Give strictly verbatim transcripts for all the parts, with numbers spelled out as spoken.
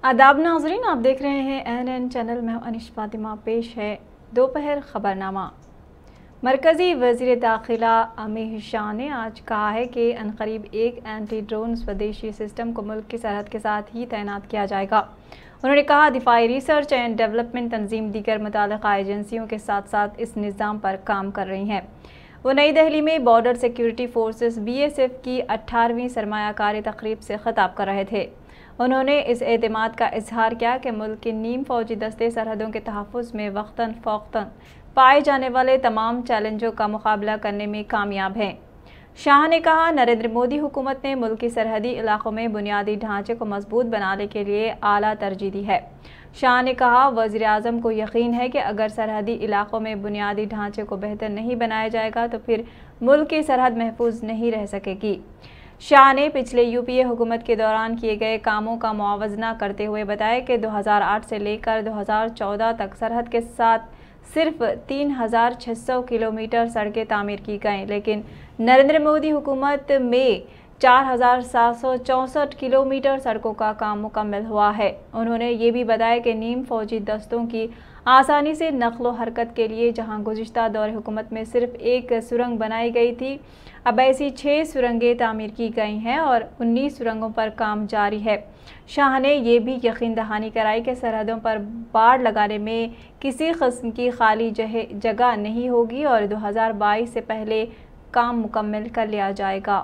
आदाब नाजरीन, आप देख रहे हैं एन एन चैनल में। अनिश फातिमा पेश है दोपहर खबरनामा। मरकज़ी वज़ीर दाखिला अमीर शाह ने आज कहा है कि अनकरीब एक एंटी ड्रोन स्वदेशी सिस्टम को मुल्क की सरहद के साथ ही तैनात किया जाएगा। उन्होंने कहा, दिफाई रिसर्च एंड डेवलपमेंट तंजीम दीगर मुताल्लिक़ा एजेंसियों के साथ साथ इस निज़ाम पर काम कर रही हैं। वो नई दिल्ली में border security forces B S F की अट्ठारहवीं सरमायाकारी तकरीब से ख़िताब कर रहे थे। उन्होंने इस एतमाद का इजहार किया कि मुल्क के नीम फौजी दस्ते सरहदों के तहफ़्फ़ुज़ में वक्तन फ़ौक़तन पाए जाने वाले तमाम चैलेंजों का मुकाबला करने में कामयाब हैं। शाह ने कहा, नरेंद्र मोदी हुकूमत ने मुल्क की सरहदी इलाकों में बुनियादी ढांचे को मजबूत बनाने के लिए आला तरजीह दी है। शाह ने कहा, वज़ीर आज़म को यकीन है कि अगर सरहदी इलाकों में बुनियादी ढांचे को बेहतर नहीं बनाया जाएगा तो फिर मुल्क की सरहद महफूज नहीं रह सकेगी। शाह ने पिछले यूपीए हुकूमत के दौरान किए गए कामों का मुआवजा करते हुए बताया कि दो हज़ार आठ से लेकर दो हज़ार चौदह तक सरहद के साथ सिर्फ तीन हज़ार छः सौ किलोमीटर सड़कें तामीर की गईं, लेकिन नरेंद्र मोदी हुकूमत में चार हज़ार सात सौ चौंसठ किलोमीटर सड़कों का काम मुकम्मल हुआ है। उन्होंने ये भी बताया कि नीम फौजी दस्तों की आसानी से नक़्ल व हरकत के लिए जहां गुज़िश्ता दौर हुकूमत में सिर्फ एक सुरंग बनाई गई थी, अब ऐसी छः सुरंगें तामीर की गई हैं और उन्नीस सुरंगों पर काम जारी है। शाह ने यह भी यकीन दहानी कराई कि सरहदों पर बाड़ लगाने में किसी किस्म की खाली जगह नहीं होगी और दो हज़ार बाईस से पहले काम मुकम्मल कर लिया जाएगा।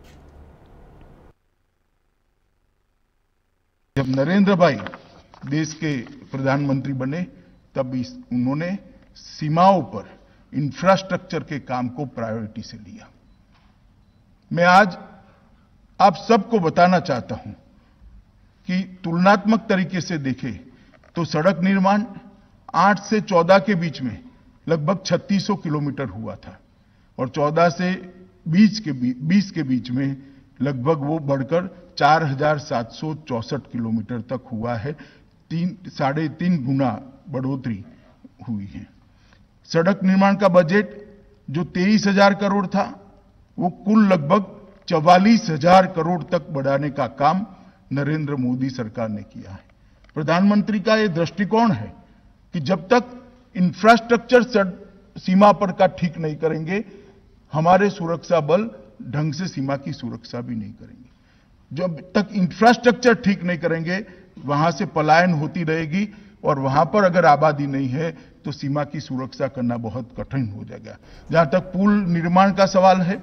जब नरेंद्र भाई देश के प्रधानमंत्री बने तब इस उन्होंने सीमाओं पर इंफ्रास्ट्रक्चर के काम को प्रायोरिटी से लिया। मैं आज आप सबको बताना चाहता हूं कि तुलनात्मक तरीके से देखें तो सड़क निर्माण आठ से चौदह के बीच में लगभग छत्तीस सौ किलोमीटर हुआ था और चौदह से बीस के बीस के बीच में लगभग वो बढ़कर चार हजार सात सौ चौसठ किलोमीटर तक हुआ है। तीन साढ़े तीन गुना बढ़ोतरी हुई है। सड़क निर्माण का बजट जो तेईस हजार करोड़ था वो कुल लगभग चवालीस हजार करोड़ तक बढ़ाने का काम नरेंद्र मोदी सरकार ने किया है। प्रधानमंत्री का यह दृष्टिकोण है कि जब तक इंफ्रास्ट्रक्चर सीमा पर का ठीक नहीं करेंगे, हमारे सुरक्षा बल ढंग से सीमा की सुरक्षा भी नहीं करेंगे। जब तक इंफ्रास्ट्रक्चर ठीक नहीं करेंगे, वहां से पलायन होती रहेगी और वहां पर अगर आबादी नहीं है तो सीमा की सुरक्षा करना बहुत कठिन हो जाएगा। जहां तक पुल निर्माण का सवाल है,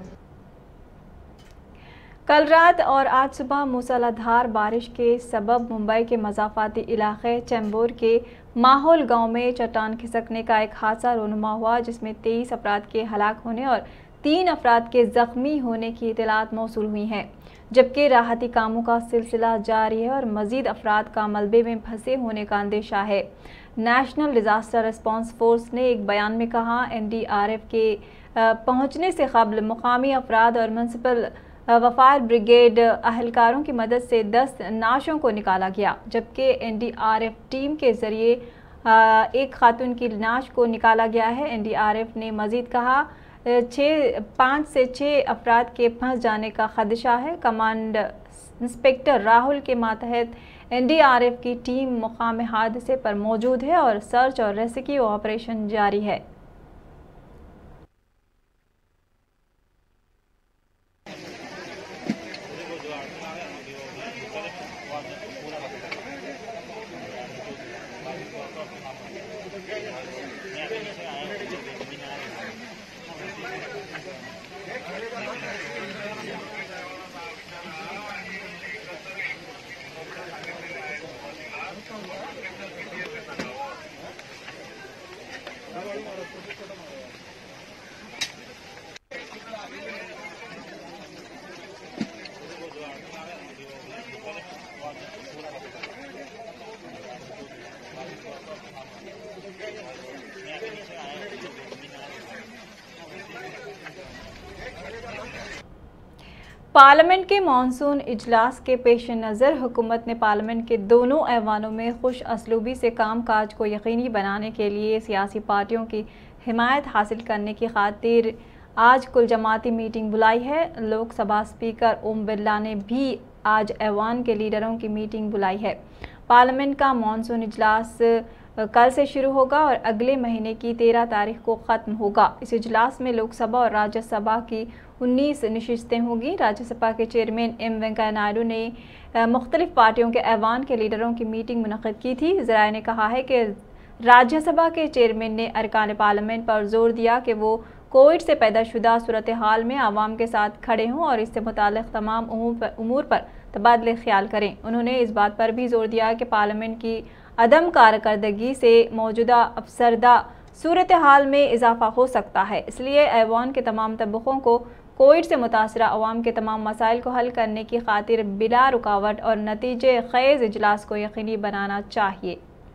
कल रात और आज सुबह मूसलाधार बारिश के सबब मुंबई के मज़ाफ़ाती इलाके चैम्बूर के माहौल गांव में चट्टान खिसकने का एक हादसा रूनुमा हुआ, जिसमें तेईस अफराद के हलाक होने और तीन अफराद के जख्मी होने की इतलात मौसूल हुई हैं, जबकि राहती कामों का सिलसिला जारी है और मजीद अफराद का मलबे में फंसे होने का अंदेशा है। नेशनल डिज़ास्टर रिस्पांस फोर्स ने एक बयान में कहा, एन डी आर एफ के पहुँचने से कबल मुकामी अफराद और म्यूनसिपल वफार ब्रिगेड अहलकारों की मदद से दस नाशों को निकाला गया, जबकि N D R F team के जरिए एक खातून की नाश को निकाला गया है। एन डी आर एफ ने मजीद कहा, छः पाँच से छः अफराद के फंस जाने का खदशा है। कमांड इंस्पेक्टर राहुल के मातहत एन डी आर एफ की टीम मुकाम हादसे पर मौजूद है और सर्च और रेस्क्यू ऑपरेशन जारी है। पार्लियामेंट के मानसून इजलास के पेश नज़र हुकूमत ने पार्लियामेंट के दोनों ऐवानों में खुश असलूबी से काम काज को यकीनी बनाने के लिए सियासी पार्टियों की हिमायत हासिल करने की खातिर आज कुल जमाती मीटिंग बुलाई है। लोकसभा स्पीकर ओम बिरला ने भी आज ऐवान के लीडरों की मीटिंग बुलाई है। पार्लियामेंट का मानसून इजलास कल से शुरू होगा और अगले महीने की तेरह तारीख को ख़त्म होगा। इस इजलास में लोकसभा और राज्यसभा की उन्नीस नशिस्तें होंगी। राज्यसभा के चेयरमैन एम वेंकैया नायडू ने मुख्तलिफ पार्टियों के ऐवान के लीडरों की मीटिंग मुनक़्क़िद की थी। ज़राए ने कहा है कि राज्यसभा के चेयरमैन ने अरकान पार्लियामेंट पर जोर दिया कि वो कोविड से पैदाशुदा सूरत हाल में आवाम के साथ खड़े हों और इससे मुताल्लिक़ तमाम उमूर पर तबादले ख्याल करें। उन्होंने इस बात पर भी जोर दिया कि पार्लियामेंट की अदम कारकर्दगी से मौजूदा अफसरदा सूरत हाल में इजाफा हो सकता है, इसलिए ऐवान के तमाम तबकों को कोविड से मुतासरा अवाम के तमाम मसाइल को हल करने की खातिर बिला रुकावट और नतीजे खेज़ इजलास को यकीनी बनाना चाहिए।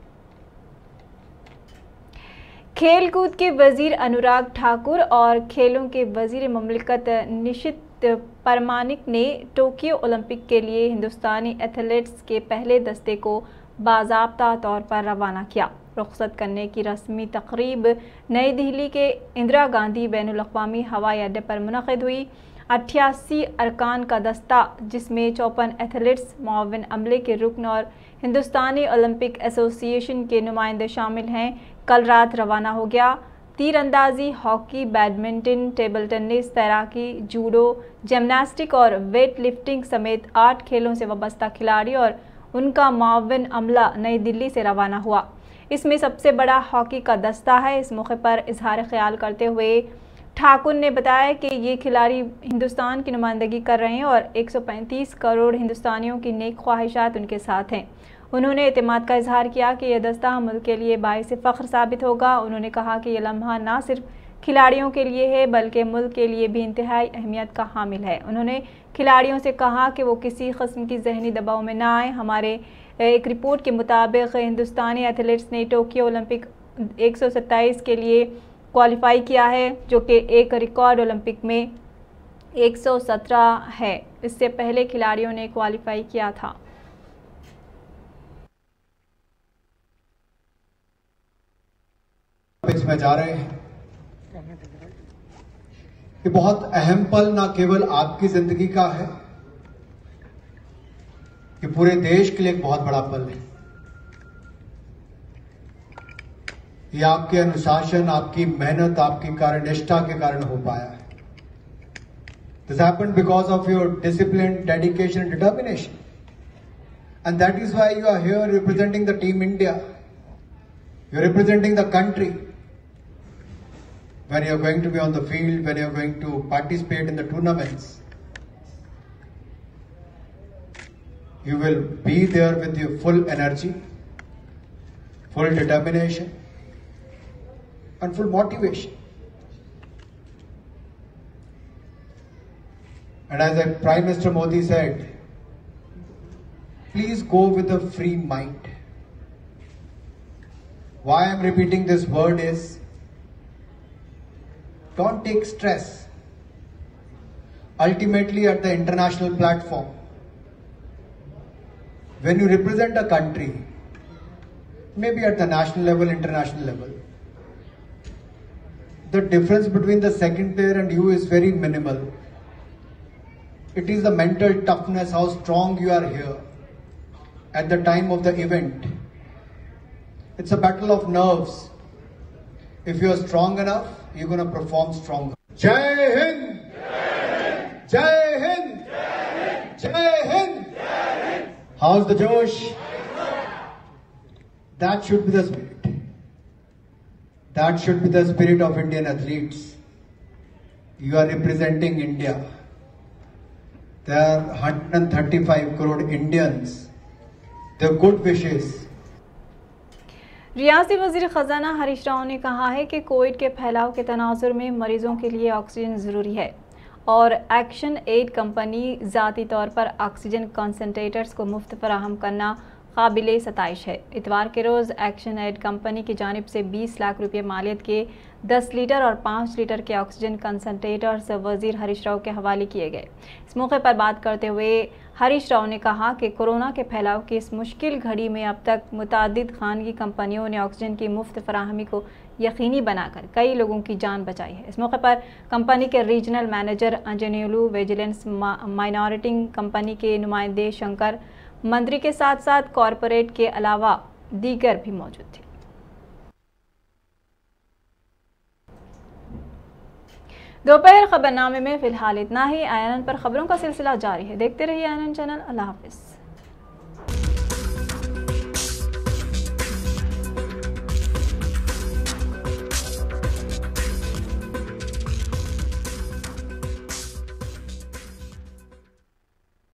खेल कूद के वजीर अनुराग ठाकुर और खेलों के वजीर ममलिकत निशित परमानिक ने टोक्यो ओलंपिक के लिए हिंदुस्तानी एथलीट्स के पहले दस्ते को बाज़ाब्ता तौर पर रवाना किया। रुखसत करने की रस्मी तकरीब नई दिल्ली के इंदिरा गांधी बैनुल अक़वामी हवाई अड्डे पर मुनक़्क़िद हुई। अट्ठासी अरकान का दस्ता, जिसमें चौपन एथलीट्स, मुआविन अमले के रुकन और हिंदुस्तानी ओलंपिक एसोसिएशन के नुमाइंदे शामिल हैं, कल रात रवाना हो गया। तीरंदाजी, हॉकी, बैडमिंटन, टेबल टेनिस, तैराकी, जूडो, जिम्नास्टिक और वेट लिफ्टिंग समेत आठ खेलों से वाबस्ता खिलाड़ी और उनका मुआविन अमला नई दिल्ली से रवाना हुआ। इसमें सबसे बड़ा हॉकी का दस्ता है। इस मौके पर इजहार ख्याल करते हुए ठाकुर ने बताया कि ये खिलाड़ी हिंदुस्तान की नुमाइंदगी कर रहे हैं और एक सौ पैंतीस करोड़ हिंदुस्तानियों की नेक ख्वाहिशात उनके साथ हैं। उन्होंने एतमाद का इजहार किया कि यह दस्ता मुल्क के लिए बाइस फ़ख्र साबित होगा। उन्होंने कहा कि यह लम्हा ना सिर्फ खिलाड़ियों के लिए है बल्कि मुल्क के लिए भी इंतहाई अहमियत का हामिल है। उन्होंने खिलाड़ियों से कहा कि वो किसी किस्म की जहनी दबाव में ना आए। हमारे एक रिपोर्ट के मुताबिक हिंदुस्तानी एथलीट्स ने टोक्यो ओलंपिक एक सौ सत्ताईस के लिए क्वालिफाई किया है, जो कि एक रिकॉर्ड ओलंपिक में एक सौ सत्रह है। इससे पहले खिलाड़ियों ने क्वालिफाई किया था। में जा रहे हैं, ये बहुत अहम पल ना केवल आपकी जिंदगी का है, ये पूरे देश के लिए एक बहुत बड़ा पल है। ये आपके अनुशासन, आपकी मेहनत, आपकी कार्यनिष्ठा के कारण हो पाया है। This happened because of your discipline, dedication and determination, and that is why you are here representing the team India, you are representing the country. When you're going to be on the field, when you're going to participate in the tournaments, you will be there with your full energy, full determination, and full motivation. And as Prime Minister Modi said, please go with a free mind. Why I'm repeating this word is, don't take stress. Ultimately, at the international platform, when you represent a country, maybe at the national level, international level, the difference between the second player and you is very minimal. It is the mental toughness, how strong you are here at the time of the event. It's a battle of nerves. If you are strong enough, you're going to perform stronger. Jai Hind! Jai Hind! Jai Hind! How's the Josh? That should be the spirit. That should be the spirit of Indian athletes. You are representing India. There are one hundred thirty-five crore Indians. Their good wishes. रियासती वज़ीर ख़जाना हरीश राव ने कहा है कि Covid के फैलाव के तनाजुर में मरीज़ों के लिए ऑक्सीजन ज़रूरी है और एक्शन एड कंपनी ज़ाती तौर पर ऑक्सीजन कंसनट्रेटर्स को मुफ्त फराहम करना काबिल सताइश है। इतवार के रोज़ एक्शन एड कंपनी की जानिब से बीस लाख रुपये मालियत के दस लीटर और पाँच लीटर के ऑक्सीजन कंसनट्रेटर्स वज़ीर हरीश राव के हवाले किए गए। इस मौके पर बात करते हुए हरीश राव ने कहा कि कोरोना के फैलाव की इस मुश्किल घड़ी में अब तक मुतादिद खानगी कंपनियों ने ऑक्सीजन की मुफ्त फराहमी को यकीनी बनाकर कई लोगों की जान बचाई है। इस मौके पर कंपनी के regional manager Anjaneyulu, vigilance minority company के नुमाइंदे शंकर, मंत्री के साथ साथ कॉरपोरेट के अलावा दीगर भी मौजूद थे। दोपहर खबरनामे में फिलहाल इतना ही। आई एन एन पर खबरों का सिलसिला जारी है। देखते रहिए आई एन एन चैनल। अल्लाह हाफिज।